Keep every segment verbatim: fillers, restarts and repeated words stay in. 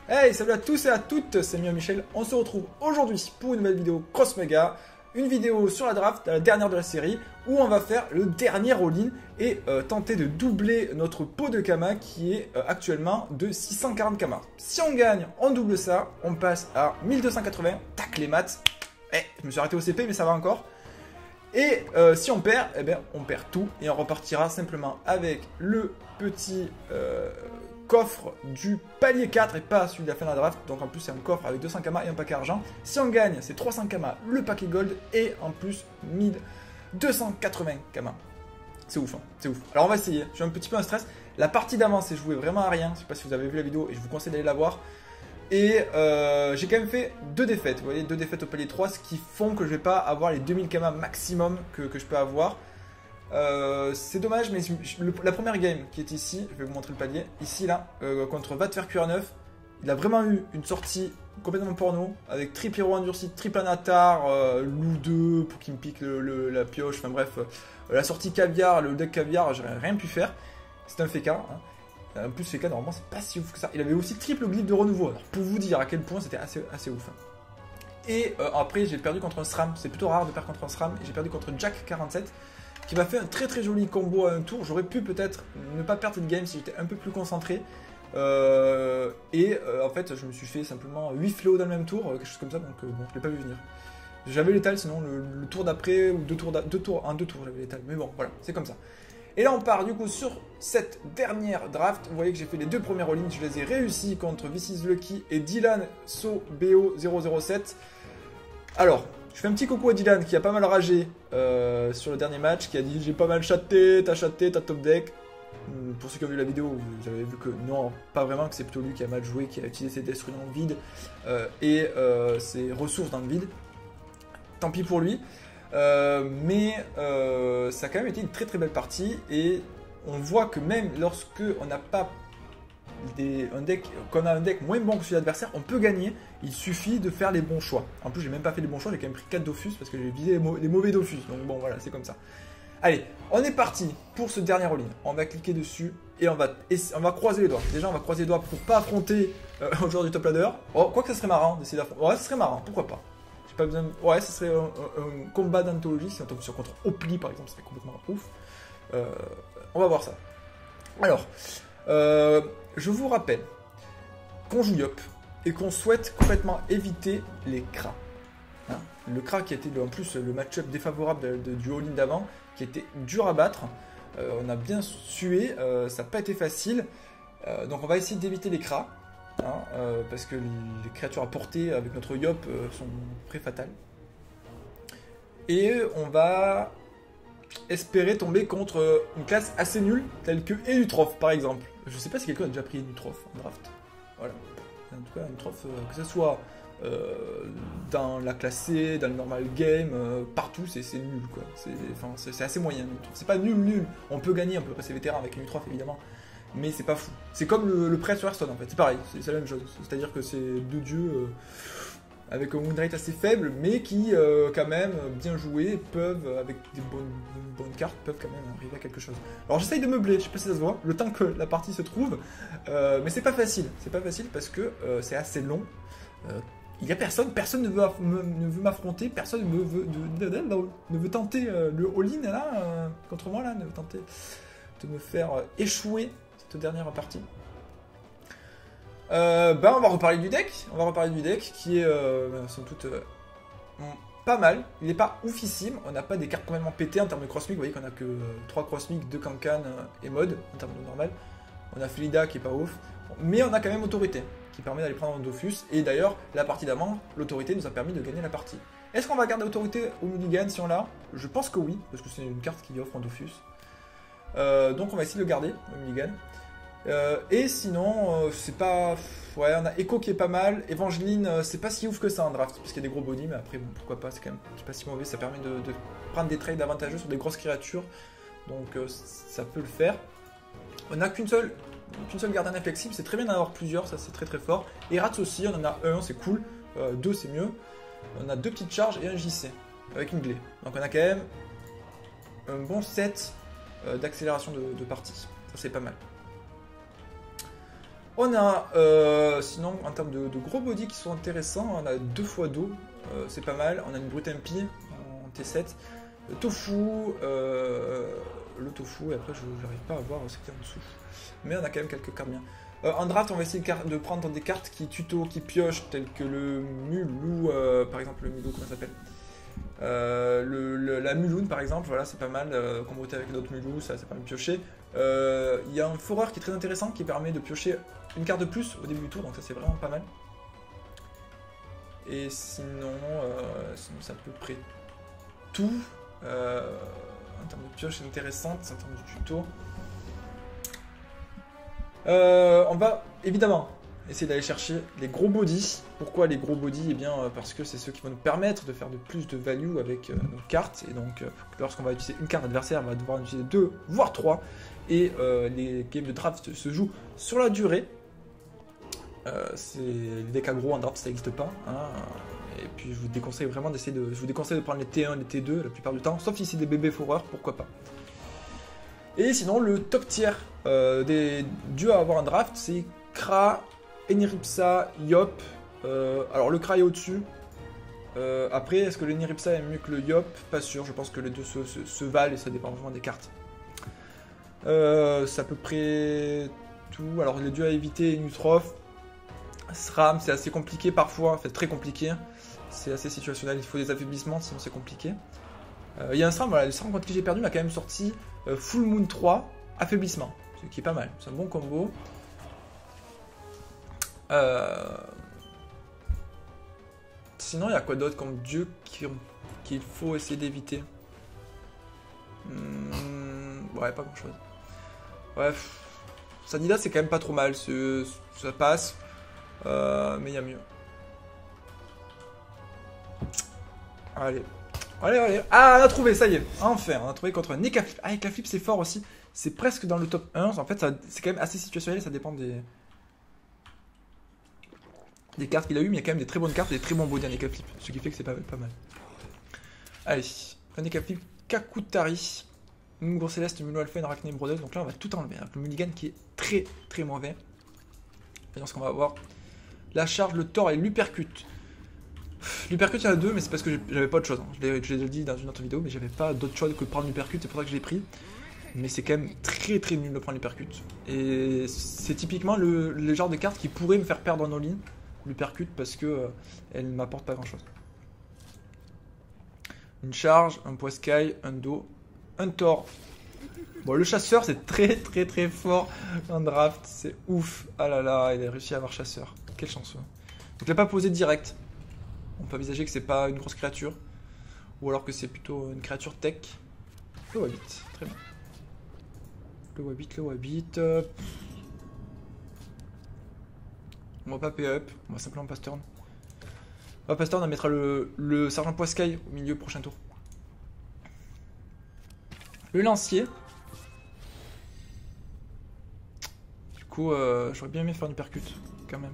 Hey, salut à tous et à toutes, c'est Mio Michel. On se retrouve aujourd'hui pour une nouvelle vidéo Cross Mega. Une vidéo sur la draft, la dernière de la série, où on va faire le dernier all-in et euh, tenter de doubler notre pot de Kama qui est euh, actuellement de six cent quarante Kama. Si on gagne, on double ça, on passe à mille deux cent quatre-vingts, tac les maths. Eh, je me suis arrêté au C P mais ça va encore. Et euh, si on perd, eh bien on perd tout et on repartira simplement avec le petit euh, coffre du palier quatre et pas celui de la fin de la draft. Donc en plus c'est un coffre avec deux cents Kama et un paquet argent. Si on gagne, c'est trois cents Kama le paquet gold et en plus mille deux cent quatre-vingts Kama. C'est ouf, hein, c'est ouf. Alors on va essayer, je suis un petit peu en stress. La partie d'avant c'est joué vraiment à rien, je sais pas si vous avez vu la vidéo et je vous conseille d'aller la voir. Et euh, j'ai quand même fait deux défaites, vous voyez, deux défaites au palier trois, ce qui font que je vais pas avoir les deux mille Kama maximum que, que je peux avoir. Euh, c'est dommage, mais le, la première game qui est ici, je vais vous montrer le palier, ici là, euh, contre Vatfercuir neuf, il a vraiment eu une sortie complètement porno, avec triple héros endurci, triple anatar, euh, loup deux pour qu'il me pique le, le, la pioche, enfin bref, euh, la sortie caviar, le deck caviar, j'aurais rien pu faire, c'est un F K, hein. En plus, F K, normalement, c'est pas si ouf que ça. Il avait aussi triple glyphe de renouveau. Alors, pour vous dire à quel point c'était assez, assez ouf. Et euh, après, j'ai perdu contre un SRAM. C'est plutôt rare de perdre contre un SRAM. Et j'ai perdu contre Jack quarante-sept, qui m'a fait un très très joli combo à un tour. J'aurais pu peut-être ne pas perdre cette game si j'étais un peu plus concentré. Euh, et euh, en fait, je me suis fait simplement huit fléaux dans le même tour, quelque chose comme ça. Donc, euh, bon, je l'ai pas vu venir. J'avais l'étal, sinon le, le tour d'après, ou deux tours, deux tours, un, deux tours, j'avais l'étal. Mais bon, voilà, c'est comme ça. Et là on part du coup sur cette dernière draft. Vous voyez que j'ai fait les deux premières all-in, je les ai réussi contre This is Lucky et Dylan So B O zéro zéro sept. Alors, je fais un petit coucou à Dylan qui a pas mal ragé euh, sur le dernier match, qui a dit j'ai pas mal chaté, t'as chaté, t'as top deck. Pour ceux qui ont vu la vidéo, vous avez vu que non, pas vraiment, que c'est plutôt lui qui a mal joué, qui a utilisé ses destruits dans le vide euh, et euh, ses ressources dans le vide. Tant pis pour lui. Euh, mais euh, ça a quand même été une très très belle partie et on voit que même lorsque on n'a pas des, un deck, qu'on a un deck moins bon que celui de l'adversaire, on peut gagner. Il suffit de faire les bons choix. En plus, j'ai même pas fait les bons choix, j'ai quand même pris quatre Dofus parce que j'ai visé les, mau les mauvais Dofus. Donc bon, voilà, c'est comme ça. Allez, on est parti pour ce dernier all-in. On va cliquer dessus et on va, on va croiser les doigts. Déjà, on va croiser les doigts pour pas affronter euh, un joueur du top ladder. Oh, quoi que ça serait marrant d'essayer d'affronter. Ouais, ça serait marrant, pourquoi pas. Pas besoin de... Ouais, ce serait un, un, un combat d'anthologie. Si on tombe sur contre Opli par exemple, ce serait complètement ouf. Euh, on va voir ça. Alors, euh, je vous rappelle qu'on joue Yop et qu'on souhaite complètement éviter les Kra. Hein, le Kra qui était en plus le match-up défavorable de, de, du all-in d'avant, qui était dur à battre. Euh, on a bien sué, euh, ça n'a pas été facile. Euh, donc on va essayer d'éviter les Kra. Hein, euh, parce que les créatures à portée avec notre Yop euh, sont très fatales. Et on va espérer tomber contre une classe assez nulle, telle que Elutroph par exemple. Je sais pas si quelqu'un a déjà pris Elutroph en draft. Voilà. En tout cas, Elutroph, euh, que ce soit euh, dans la classe C, dans le normal game, euh, partout, c'est nul quoi. C'est assez moyen. C'est pas nul, nul. On peut gagner, on peut passer vétéran avec Elutroph évidemment. Mais c'est pas fou. C'est comme le, le prêt sur Hearthstone en fait, c'est pareil, c'est la même chose. C'est-à-dire que c'est deux dieux euh, avec un win rate assez faible, mais qui, euh, quand même, bien joués, peuvent, avec des bonnes, bonnes cartes, peuvent quand même arriver à quelque chose. Alors j'essaye de meubler, je sais pas si ça se voit, le temps que la partie se trouve, euh, mais c'est pas facile. C'est pas facile parce que euh, c'est assez long. Euh, il y a personne, personne ne veut, ne veut m'affronter, personne ne veut, de, de, de, de, ne veut tenter euh, le all-in là, euh, contre moi là, ne veut tenter de me faire euh, échouer cette dernière partie. Euh, ben on va reparler du deck. On va reparler du deck qui est euh, sans doute euh, pas mal. Il n'est pas oufissime. On n'a pas des cartes complètement pétées en termes de crossmig. Vous voyez qu'on a que euh, trois crossmig, deux cancan euh, et mode en termes de normal. On a Felida qui est pas ouf. Mais on a quand même autorité qui permet d'aller prendre un Dofus. Et d'ailleurs, la partie d'avant, l'autorité nous a permis de gagner la partie. Est-ce qu'on va garder autorité au mulligan si on l'a? Je pense que oui, parce que c'est une carte qui offre un Dofus. Euh, donc on va essayer de le garder au mulligan. Euh, et sinon, euh, c'est pas... Ouais, on a Echo qui est pas mal. Evangeline, euh, c'est pas si ouf que ça en draft, parce qu'il y a des gros body, mais après, bon, pourquoi pas, c'est quand même pas si mauvais. Ça permet de, de prendre des trades avantageux sur des grosses créatures. Donc euh, ça peut le faire. On n'a qu'une seule, qu'une seule gardienne inflexible, c'est très bien d'en avoir plusieurs, ça c'est très très fort. Et Rats aussi, on en a un, c'est cool. Euh, deux, c'est mieux. On a deux petites charges et un J C, avec une glé. Donc on a quand même un bon set euh, d'accélération de, de partie. Ça c'est pas mal. On a, euh, sinon, en termes de, de gros body qui sont intéressants, on a deux fois d'eau, euh, c'est pas mal. On a une brute M P en T sept, le tofu, euh, le tofu, et après je n'arrive pas à voir ce qu'il y a en dessous. Mais on a quand même quelques cartes bien. Euh, en draft, on va essayer de prendre des cartes qui tuto, qui piochent, telles que le Mulou, euh, par exemple, le Mulou, comment ça s'appelle euh, le, le, La Muloun, par exemple, voilà, c'est pas mal, euh, comboter avec d'autres Mulous, ça, ça permet de piocher. Il euh, y a un foreur qui est très intéressant, qui permet de piocher une carte de plus au début du tour, donc ça c'est vraiment pas mal. Et sinon, euh, sinon c'est à peu près tout. Euh, en termes de pioche, c'est intéressant, en termes de tuto. Euh, on va évidemment essayer d'aller chercher les gros bodies. Pourquoi les gros bodies? Eh bien parce que c'est ceux qui vont nous permettre de faire de plus de value avec euh, nos cartes. Et donc euh, lorsqu'on va utiliser une carte adversaire, on va devoir en utiliser deux, voire trois. Et euh, les games de draft se jouent sur la durée. Euh, les decks aggro en draft ça n'existe pas. Hein. Et puis je vous déconseille vraiment d'essayer de. Je vous déconseille de prendre les T un, les T deux la plupart du temps. Sauf si c'est des bébés foreurs, pourquoi pas. Et sinon, le top tier euh, des dieux à avoir en draft, c'est Kra, Eniripsa, Yop. Euh, alors, le Kra est au-dessus. Euh, après, est-ce que l'Eniripsa est mieux que le Yop? Pas sûr, je pense que les deux se, se, se valent et ça dépend vraiment des cartes. Euh, c'est à peu près tout. Alors, les dieux à éviter, Nutrof. Sram, c'est assez compliqué parfois, en fait, très compliqué. C'est assez situationnel, il faut des affaiblissements, sinon c'est compliqué. Il euh, y a un Sram, voilà, le Sram contre qui j'ai perdu m'a quand même sorti euh, Full Moon trois, affaiblissement, ce qui est pas mal, c'est un bon combo. Euh... Sinon, il y a quoi d'autre comme dieu qu'il qu'il faut essayer d'éviter? hmm... Ouais, pas grand chose. Bref, Sanida c'est quand même pas trop mal, ça passe, euh, mais il y a mieux. Allez. Allez, allez. Ah, on a trouvé, ça y est. Enfin, on a trouvé contre Nekaflip. Ah, Nekaflip, c'est fort aussi. C'est presque dans le top un. En fait, c'est quand même assez situationnel. Ça dépend des, des cartes qu'il a eu. Mais il y a quand même des très bonnes cartes et des très bons body à Nekaflip. Ce qui fait que c'est pas, pas mal. Allez. Nekaflip, Kakutari, Mungo Céleste, Mulo Alpha, Arachne Brothers. Donc là, on va tout enlever. Avec le mulligan qui est très, très mauvais. Voyons ce qu'on va avoir. La charge, le tort et l'upercute. L'Hypercute il y en a deux, mais c'est parce que j'avais pas autre chose. Je l'ai déjà dit dans une autre vidéo, mais j'avais pas d'autre choix que de prendre l'Hypercute, c'est pour ça que je l'ai pris. Mais c'est quand même très très nul de prendre l'Hypercute. Et c'est typiquement le, le genre de carte qui pourrait me faire perdre en all-in, l'Hypercute, parce que euh, elle m'apporte pas grand chose. Une charge, un poiscaille, un dos, un tort. Bon, le chasseur c'est très très très fort en draft, c'est ouf. Ah là là, il a réussi à avoir chasseur. Quelle chance. Donc il l'a pas posé direct. On peut envisager que c'est pas une grosse créature. Ou alors que c'est plutôt une créature tech. Le Wabbit, très bien. Le Wabbit, le Wabbit. Euh... On va pas pay up, on va simplement pass turn. On va pass turn, on mettra le, le sergent Poiscaille au milieu prochain tour. Le lancier. Du coup, euh, j'aurais bien aimé faire une percute, quand même.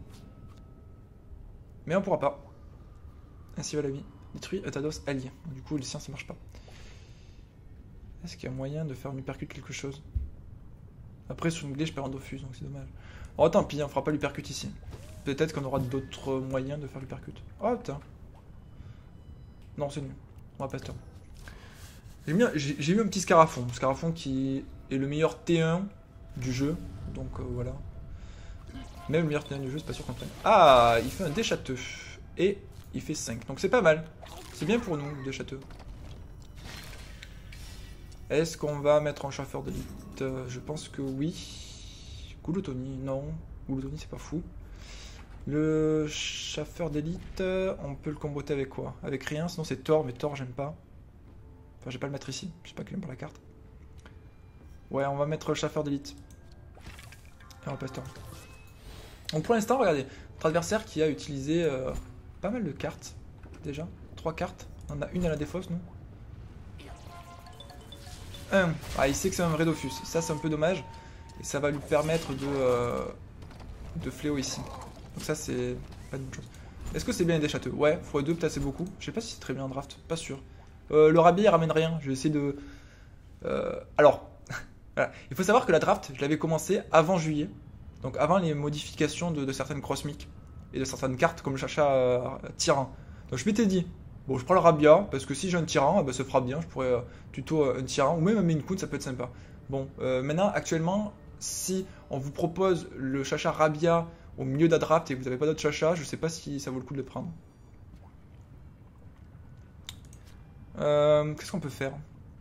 Mais on pourra pas. Ainsi va la vie. Détruit Atados allié. Du coup, le sien ça marche pas. Est-ce qu'il y a moyen de faire une hypercute quelque chose? Après, sur une glitch, je perds un Dofus, donc c'est dommage. Oh, tant pis, on fera pas l'hypercute ici. Peut-être qu'on aura d'autres moyens de faire l'hypercute. Oh putain. Non, c'est nul. On va pas se turn. J'ai eu un petit Scarafon. Scarafon qui est le meilleur T un du jeu. Donc euh, voilà. Même le meilleur T un du jeu, c'est pas sûr qu'on prenne. Ah, il fait un déchâteux. Et il fait cinq. Donc c'est pas mal. C'est bien pour nous, le déchâteux. Est-ce qu'on va mettre un chasseur d'élite? Je pense que oui. Goulotoni, non. Goulotoni, c'est pas fou. Le chasseur d'élite, on peut le comboter avec quoi? Avec rien, sinon c'est Thor, mais Thor, j'aime pas. Enfin, je vais pas le mettre ici. Je sais pas qu'il aime pas la carte. Ouais, on va mettre le chasseur d'élite. Et on va passer Thor. Donc pour l'instant, regardez. Notre adversaire qui a utilisé euh, pas mal de cartes. Déjà. Trois cartes. On a une à la défausse, nous. Un. Ah, il sait que c'est un vrai Dofus. Ça, c'est un peu dommage. Et ça va lui permettre de, euh, de fléau ici. Donc ça, c'est pas une bonne chose. Est-ce que c'est bien des châteaux? Ouais, fois deux, peut-être c'est beaucoup. Je sais pas si c'est très bien en draft. Pas sûr. Euh, le Rabbi, il ramène rien. Je vais essayer de... Euh, alors, voilà. Il faut savoir que la draft, je l'avais commencé avant juillet. Donc avant les modifications de, de certaines crossmic et de certaines cartes comme le Chacha euh, tyran. Donc je m'étais dit, bon je prends le Rabia parce que si j'ai un tyran, eh ben, ça fera bien, je pourrais euh, tuto euh, un tyran ou même un main Kun, ça peut être sympa. Bon, euh, maintenant actuellement, si on vous propose le Chacha Rabia au milieu d'Adrapt et que vous n'avez pas d'autre Chacha, je sais pas si ça vaut le coup de le prendre. Euh, Qu'est-ce qu'on peut faire?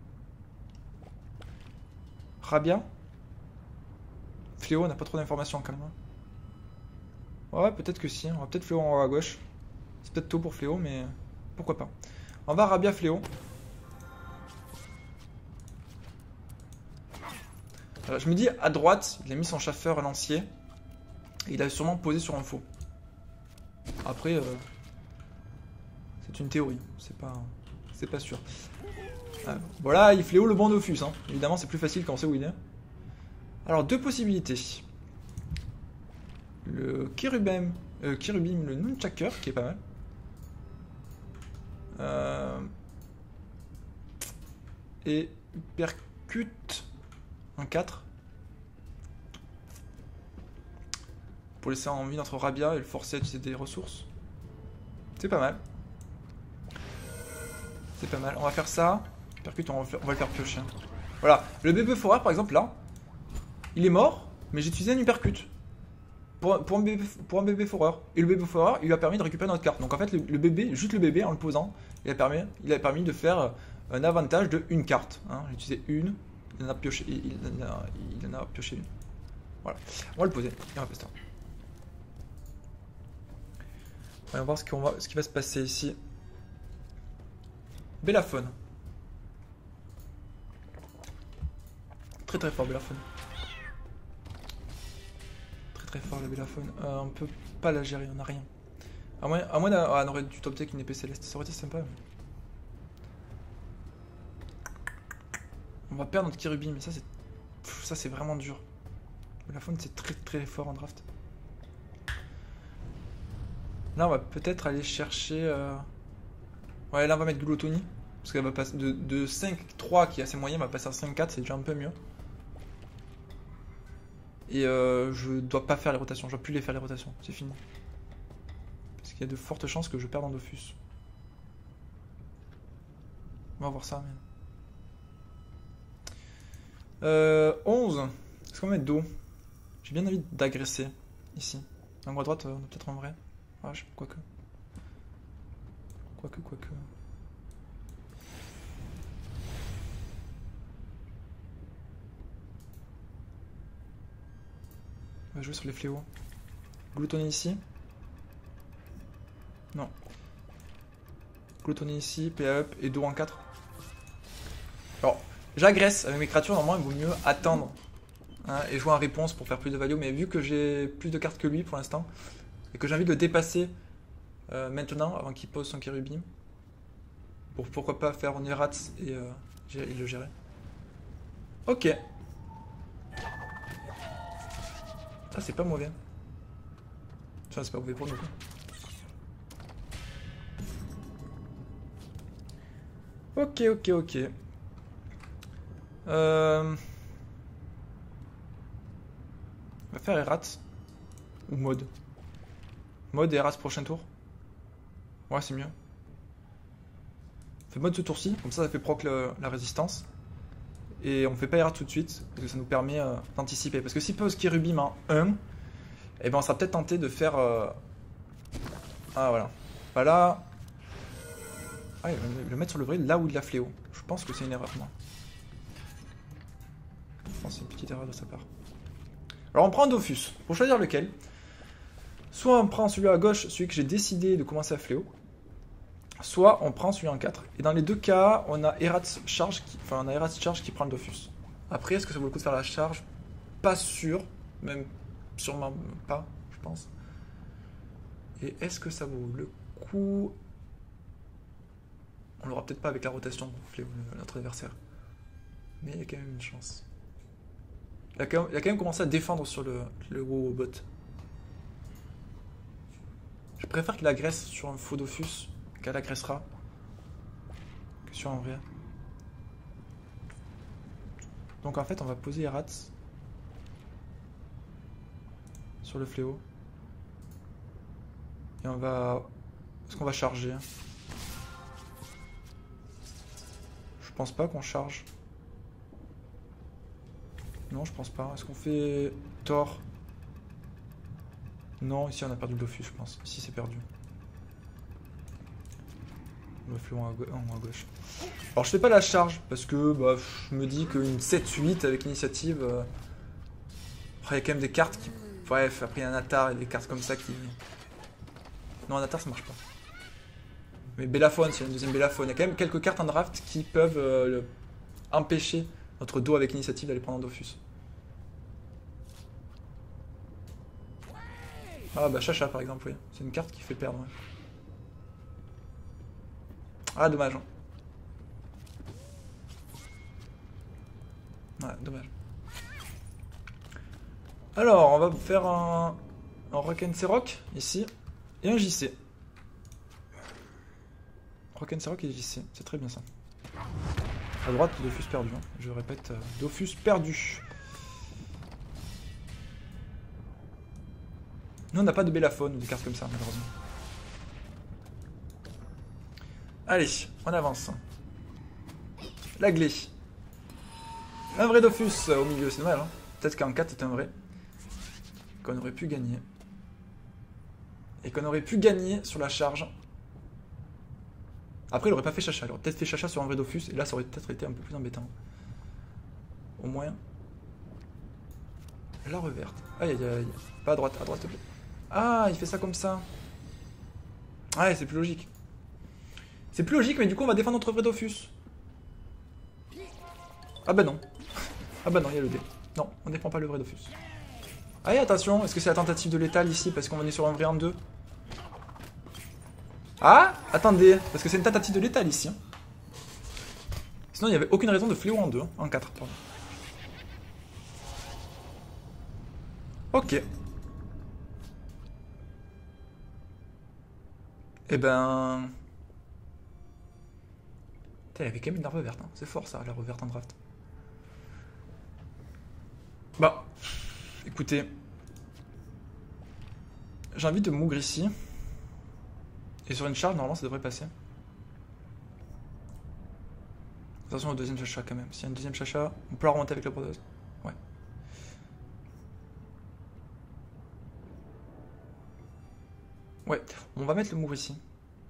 Rabia? Fléau, on n'a pas trop d'informations quand même. Ouais, peut-être que si. On va peut-être Fléau en haut à gauche. C'est peut-être tôt pour Fléau, mais pourquoi pas. On va Rabia Fléau. Alors, je me dis, à droite, il a mis son chasseur lancier. Et il a sûrement posé sur un faux. Après, euh, c'est une théorie. C'est pas, c'est pas sûr. Ah, voilà, il Fléau le bon Dofus. Hein. Évidemment, c'est plus facile quand on sait où il est. Alors, deux possibilités. Le Kirubim, euh, Kirubim le Nunchaker, qui est pas mal. Euh, et Percute en quatre. Pour laisser en vie notre Rabia et le forcer à utiliser des ressources. C'est pas mal. C'est pas mal. On va faire ça. Percute, on va, faire, on va le faire piocher. Voilà. Le bébé foreur, par exemple, là, il est mort, mais j'ai utilisé un Hypercute. Pour, pour, un bébé, pour un bébé foreur. Et le bébé foreur, il lui a permis de récupérer notre carte. Donc en fait, le, le bébé, juste le bébé, en le posant, il a permis, il a permis de faire un avantage de une carte. Hein. J'ai utilisé une, il en a pioché, il, il, en a, il en a pioché une. Voilà. On va le poser et on va faire ça. On va voir ce, qu'on va, ce qui va se passer ici. Bellaphone. Très très fort Bellaphone. Très fort la Bellaphone. Euh, on peut pas la gérer, on n'a rien. À moins, à moins ah, on aurait dû top deck une épée céleste, ça aurait été sympa. Mais... on va perdre notre Kirubim, mais ça c'est ça c'est vraiment dur. Bellaphone c'est très très fort en draft. Là on va peut-être aller chercher... Euh... ouais là on va mettre Gluttony. Parce qu'elle va passer de, de cinq trois qui est assez moyen, on va passer à cinq quatre, c'est déjà un peu mieux. Et euh, je dois pas faire les rotations, je dois plus les faire les rotations, c'est fini. Parce qu'il y a de fortes chances que je perde en Dofus. On va voir ça. Mais... Euh, onze. Est-ce qu'on va mettre dos? J'ai bien envie d'agresser ici. En haut à droite, on a peut-être en vrai. Ah, je sais pas, quoique. Quoique, quoique. On va jouer sur les fléaux. Gluttony ici. Non. Gluttony ici, P A up et dos en quatre. Alors, j'agresse avec mes créatures, normalement il vaut mieux attendre hein, et jouer en réponse pour faire plus de value. Mais vu que j'ai plus de cartes que lui pour l'instant, et que j'ai envie de le dépasser euh, maintenant avant qu'il pose son Kirubim, pour pourquoi pas faire Nerats et, euh, et le gérer. Ok. Ça c'est pas mauvais. Ça c'est pas mauvais pour nous. Ok, ok, ok. Euh... On va faire Erat. Ou mode. Mode et Erat prochain tour. Ouais, c'est mieux. On fait mode ce tour-ci, comme ça ça fait proc le, la résistance. Et on fait pas Erat tout de suite, parce que ça nous permet euh, d'anticiper. Parce que s'il pose Kirubim en un, et ben on sera peut-être tenté de faire... Euh... Ah voilà. Bah là... Ah, il va le mettre sur le vrai là où il a fléau. Je pense que c'est une erreur, moi. Je pense que c'est une petite erreur de sa part. Alors on prend un Dofus. Pour choisir lequel, soit on prend celui à gauche, celui que j'ai décidé de commencer à fléau, soit on prend celui en quatre. Et dans les deux cas, on a Eratz Charge qui, enfin, on a Eratz Charge qui prend le Dofus. Après, est-ce que ça vaut le coup de faire la charge? Pas sûr. Même sûrement pas, je pense. Et est-ce que ça vaut le coup? On l'aura peut-être pas avec la rotation, fléau, notre adversaire. Mais il y a quand même une chance. Il a quand même, il a quand même commencé à défendre sur le, le gros bot. Je préfère qu'il agresse sur un faux Dofus qu'elle agressera que sur un vrai. Donc en fait on va poser Eratz. sur le fléau. Et on va... Est-ce qu'on va charger? Je pense pas qu'on charge. Non, je pense pas. Est-ce qu'on fait Thor? Non, ici on a perdu le Dofus, je pense. Ici c'est perdu. Le fléau à, gauche. à gauche. Alors je fais pas la charge parce que bah, je me dis qu'une sept huit avec initiative. Euh... Après, il y a quand même des cartes qui. Bref, après il y a un Natar et des cartes comme ça qui. Non, un Natar ça marche pas. Mais Bellaphone, c'est une deuxième Bellaphone. Il y a quand même quelques cartes en draft qui peuvent euh, le... empêcher notre dos avec initiative d'aller prendre un Dofus. Ah bah Chacha par exemple, oui. C'est une carte qui fait perdre. Ouais. Ah dommage. Hein. Ouais, dommage. Alors, on va faire un, un Rock'n'Serock ici et un J C. Rock'n'Serock et J C, c'est très bien ça. À droite, Dofus perdu. Hein. Je répète, euh, Dofus perdu. Nous, on n'a pas de Bellaphone ou des cartes comme ça, malheureusement. Allez, on avance. La Glé. Un vrai Dofus au milieu, c'est dommage. Hein. Peut-être qu'en quatre, c'est un vrai. Qu'on aurait pu gagner. Et qu'on aurait pu gagner sur la charge. Après, il aurait pas fait Chacha. Il aurait peut-être fait Chacha sur un vrai Dofus. Et là, ça aurait peut-être été un peu plus embêtant. Au moins. La reverte. Aïe, aïe, aïe. Pas à droite, à droite, s'il te plaît. Ah, il fait ça comme ça. Ouais, c'est plus logique. C'est plus logique, mais du coup, on va défendre notre vrai Dofus. Ah bah non. Ah bah non, il y a le dé. Non, on défend pas le vrai Dofus. Allez, attention, est-ce que c'est la tentative de l'étal ici parce qu'on est sur un vrai en deux? Ah, attendez, parce que c'est une tentative de l'étal ici. Hein. Sinon, il n'y avait aucune raison de fléau en deux, hein, en quatre, pardon. Ok. Eh ben... Putain, il y avait quand même une larve verte, hein. C'est fort ça, la larve verte en draft. Bah, écoutez, j'ai envie de mougre ici. Et sur une charge, normalement, ça devrait passer. Attention au deuxième chacha quand même. S'il y a une deuxième chacha, on peut la remonter avec la brodeuse. Ouais. Ouais, on va mettre le mougre ici.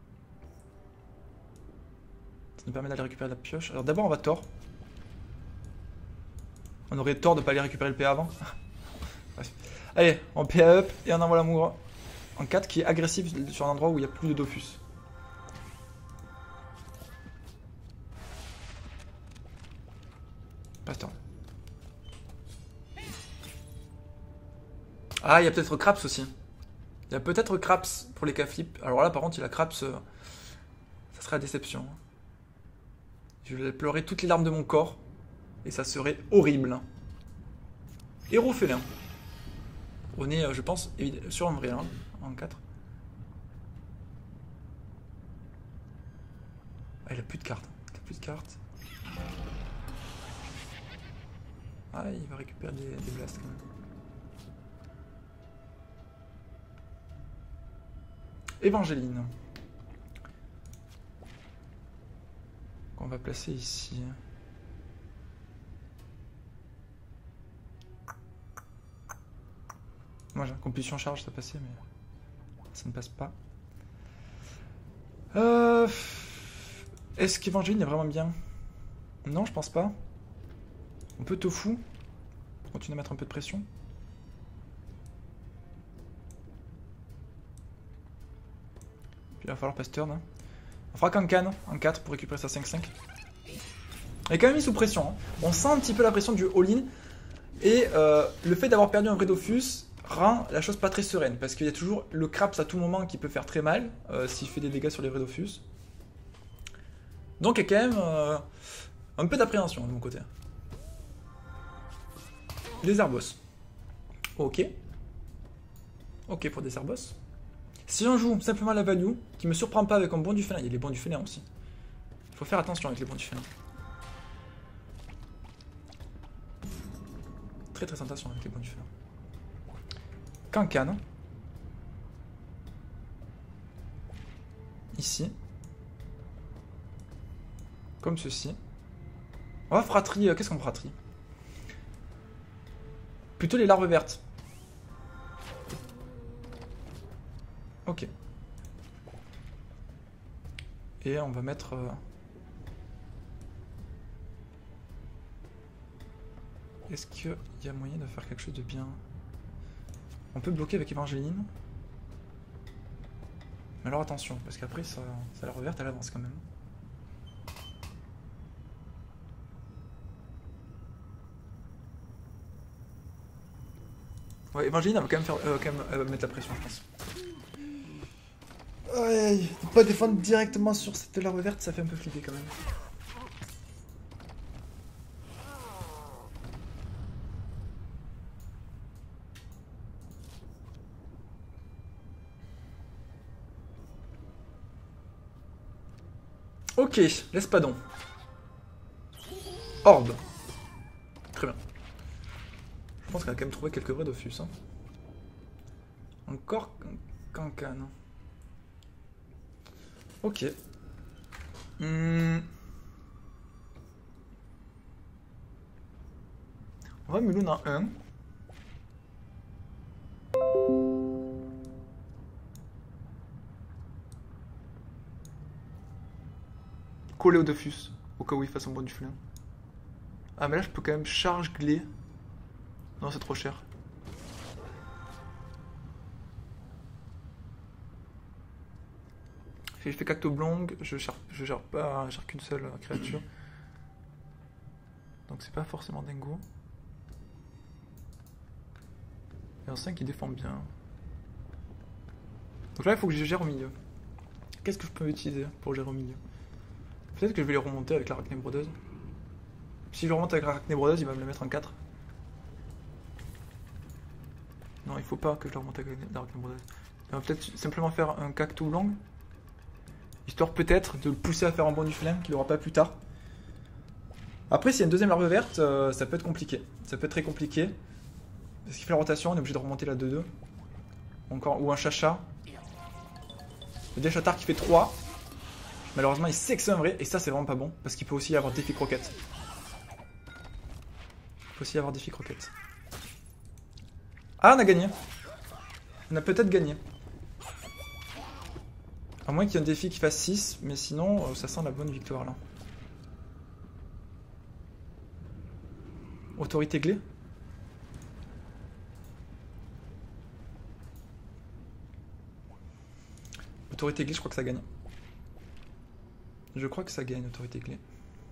Ça nous permet d'aller récupérer la pioche. Alors d'abord, on va tort. On aurait tort de ne pas aller récupérer le P A avant. Bref. Allez, on P A up et on envoie la mougre. En quatre qui est agressif sur un endroit où il n'y a plus de Dofus. Pasteur. Ah, il y a peut-être Craps aussi. Il y a peut-être Craps pour les K-flip. Alors là, par contre, il a Craps. Euh, ça serait la déception. Je vais pleurer toutes les larmes de mon corps. Et ça serait horrible. Héros félin. On est, je pense, sur un vrai hein, en quatre. Ah, il a plus de cartes. Il a plus de cartes. Ah, il va récupérer des, des blasts quand même. Évangéline. Qu'on va placer ici. Moi j'ai compulsion charge, ça passait, mais ça ne passe pas. Euh... Est-ce qu'Evangéline est vraiment bien? Non, je pense pas. On peut tofu. Continuer à mettre un peu de pression. Puis il va falloir pass turn. Hein. On fera Kankan en quatre pour récupérer sa cinq cinq. Elle est quand même mis sous pression. Hein. On sent un petit peu la pression du all-in. Et euh, le fait d'avoir perdu un vrai Dofus rend la chose pas très sereine. Parce qu'il y a toujours le Craps à tout moment qui peut faire très mal. Euh, S'il fait des dégâts sur les vrais Dofus. Donc il y a quand même euh, un peu d'appréhension de mon côté. Les Arbos. Ok. Ok pour des Arbos. Si on joue simplement la value, qui me surprend pas avec un bon du félin, il y a les bons du félin aussi. Il faut faire attention avec les bons du félin. Très très attention avec les bons du félin. Cancan. Ici. Comme ceci. On va fratrie. Euh, Qu'est-ce qu'on fratrie? Plutôt les larves vertes. Ok. Et on va mettre... Euh... Est-ce qu'il y a moyen de faire quelque chose de bien? On peut bloquer avec Évangéline. Mais alors attention, parce qu'après ça, ça la reverte, elle avance quand même. Ouais, Évangéline, elle va quand même, faire, euh, quand même euh, mettre la pression, je pense. Ouais, ne pas défendre directement sur cette larve verte, ça fait un peu flipper quand même. Ok, l'espadon. Orbe. Très bien. Je pense qu'elle a quand même trouvé quelques vrais Dofus. Hein. Encore Cancan. Ok. Hmm. On va Mulun en un. Coller au Dofus, au cas où il fasse un bon du flin. Ah mais là je peux quand même charge glé. Non c'est trop cher. Je fais Cactoblong, je gère, je gère pas, je gère qu'une seule créature. Donc c'est pas forcément dingo. Et en cinq il défend bien. Donc là il faut que je gère au milieu. Qu'est-ce que je peux utiliser pour gérer au milieu? Peut-être que je vais les remonter avec l'Arachnébrodeuse. Si je remonte avec l'Arachnébrodeuse, il va me le mettre en quatre. Non, il faut pas que je le remonte avec l'Arachnébrodeuse. Il va peut-être simplement faire un Cactoblong. Histoire peut-être de le pousser à faire un bond du flingue qu'il n'aura pas plus tard. Après, s'il y a une deuxième larve verte, euh, ça peut être compliqué. Ça peut être très compliqué. Parce qu'il fait la rotation, on est obligé de remonter la deux deux. Encore, ou un Chacha. Le Diachatar qui fait trois. Malheureusement, il sait que c'est un vrai, et ça, c'est vraiment pas bon, parce qu'il peut aussi y avoir défi croquette. Il peut aussi y avoir défi croquette. Ah, on a gagné. On a peut-être gagné. À moins qu'il y ait un défi qui fasse six, mais sinon, ça sent la bonne victoire, là. Autorité glé. Autorité glé, je crois que ça gagne. Je crois que ça gagne, autorité clé.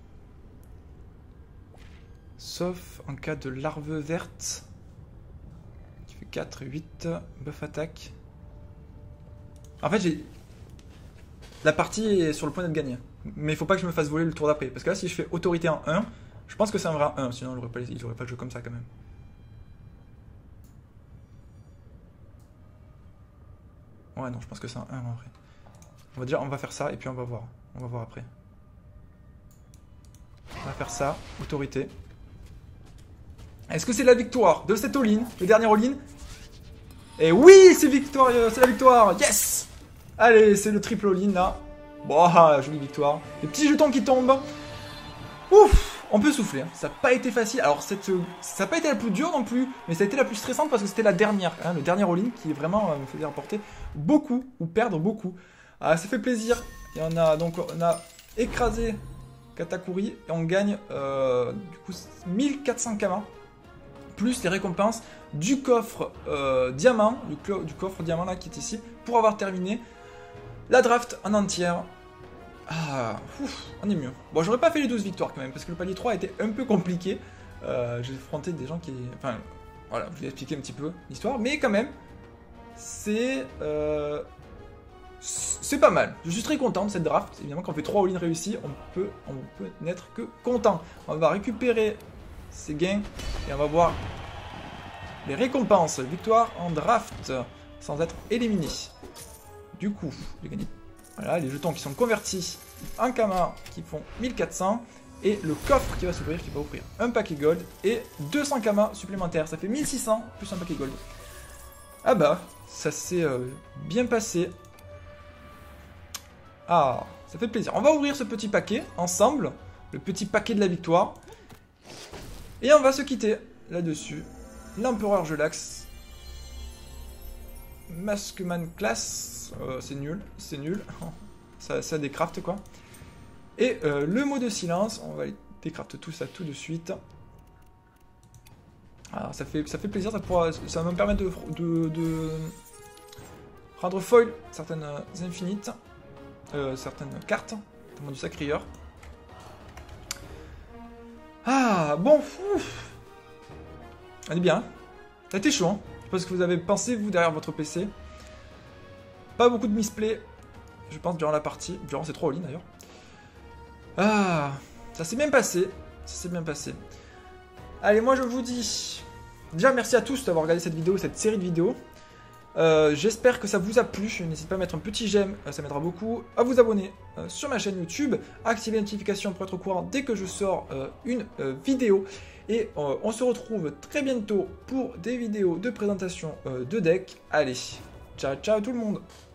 Sauf en cas de larve verte. Qui fait quatre, huit. Buff attaque. En fait, j'ai... La partie est sur le point d'être gagnée. Mais il faut pas que je me fasse voler le tour d'après. Parce que là, si je fais autorité en un, je pense que c'est un vrai un. Sinon, il n'aurait pas, il aurait pas le jeu comme ça quand même. Ouais, non, je pense que c'est un un en vrai. On va dire, on va faire ça et puis on va voir. On va voir après. On va faire ça, autorité. Est-ce que c'est la victoire de cette all-in, le dernier all-in? Et oui, c'est victorieux, c'est la victoire, yes. Allez, c'est le triple all-in là. Bon, ah, jolie victoire. Les petits jetons qui tombent. Ouf, on peut souffler. Hein. Ça n'a pas été facile. Alors, cette, ça n'a pas été la plus dure non plus, mais ça a été la plus stressante parce que c'était la dernière. Hein, le dernier all-in qui vraiment euh, me faisait rapporter beaucoup ou perdre beaucoup. Ah, ça fait plaisir. Et on a donc on a écrasé Katakuri et on gagne euh, du coup mille quatre cents kamas plus les récompenses du coffre euh, diamant, du, du coffre diamant là qui est ici pour avoir terminé la draft en entière. Ah, ouf, on est mieux. Bon, j'aurais pas fait les douze victoires quand même parce que le palier trois était un peu compliqué. Euh, J'ai affronté des gens qui, enfin, voilà, je vous ai expliqué un petit peu l'histoire, mais quand même, c'est euh, c'est pas mal. Je suis très content de cette draft. Évidemment, quand on fait trois all-in réussis, on peut, on peut n'être que content. On va récupérer ces gains et on va voir les récompenses. Victoire en draft sans être éliminé. Du coup, j'ai gagné. Voilà, les jetons qui sont convertis en kama qui font mille quatre cents et le coffre qui va s'ouvrir qui va offrir un paquet gold et deux cents kamas supplémentaires. Ça fait mille six cents plus un paquet gold. Ah bah, ça s'est euh, bien passé. Ah, ça fait plaisir. On va ouvrir ce petit paquet ensemble. Le petit paquet de la victoire. Et on va se quitter là-dessus. L'Empereur Gelax. Maskman Class. Euh, c'est nul, c'est nul. Ça, ça décraft quoi. Et euh, le mot de silence. On va décraft tout ça tout de suite. Alors ça fait, ça fait plaisir, ça, pourra, ça va me permettre de, de, de rendre foil certaines infinites, euh, certaines cartes, notamment du sacrieur. Ah, bon, ouf. Elle est bien. Ça a été chaud, hein. Je sais pas ce que vous avez pensé, vous, derrière votre P C. Pas beaucoup de misplay, je pense, durant la partie. Durant ces trois all-in, d'ailleurs. Ah, ça s'est bien passé. Ça s'est bien passé. Allez, moi, je vous dis... Déjà, merci à tous d'avoir regardé cette vidéo, cette série de vidéos. Euh, J'espère que ça vous a plu. N'hésitez pas à mettre un petit j'aime, ça m'aidera beaucoup. À vous abonner euh, sur ma chaîne YouTube, à activer les notifications pour être au courant dès que je sors euh, une euh, vidéo. Et euh, on se retrouve très bientôt pour des vidéos de présentation euh, de deck. Allez, ciao ciao tout le monde!